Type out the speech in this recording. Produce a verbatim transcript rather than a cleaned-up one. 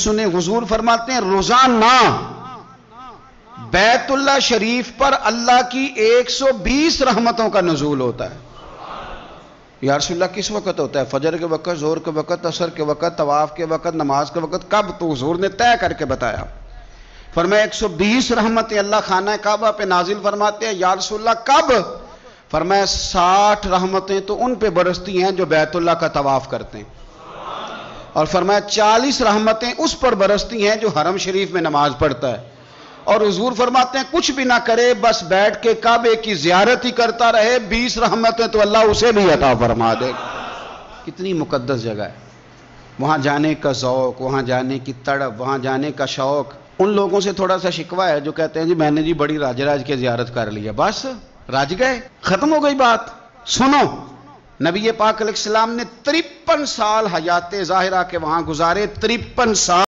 سنیں، حضور فرماتے ہیں روزانہ بیت اللہ شریف پر اللہ کی ایک سو بیس رحمتوں کا نزول ہوتا ہے۔ یا رسول اللہ کس وقت ہوتا ہے؟ فجر کے وقت، ظہر کے وقت، عصر کے وقت، طواف کے وقت، نماز کے وقت؟ کب؟ تو حضور نے طے کر کے بتایا، فرمایا ایک سو بیس رحمتیں اللہ خانہ کعبہ پہ نازل فرماتے ہیں۔ یا رسول اللہ کب؟ فرمایا ساٹھ رحمتیں تو ان پہ برستی ہیں جو بیت اللہ کا طواف کرتے ہیں، اور فرمایا چالیس رحمتیں اس پر برستی ہیں جو حرم شریف میں نماز پڑھتا ہے۔ اور حضور فرماتے ہیں کچھ بھی نہ کرے، بس بیٹھ کے کعبے کی زیارت ہی کرتا رہے، بیس رحمتیں تو اللہ اسے بھی عطا فرما دے گا۔ کتنی مقدس جگہ ہے، وہاں جانے کا ذوق، وہاں جانے کی تڑپ، وہاں جانے کا شوق۔ ان لوگوں سے تھوڑا سا شکوہ ہے جو کہتے ہیں جی میں نے جی بڑی راج راج کے زیارت کر لیا، بس راج گئے، ختم ہو گئی بات۔ سنو، نبی پاک علیہ السلام نے ترپن سال حیات ظاہرہ کے وہاں گزارے، ترپن سال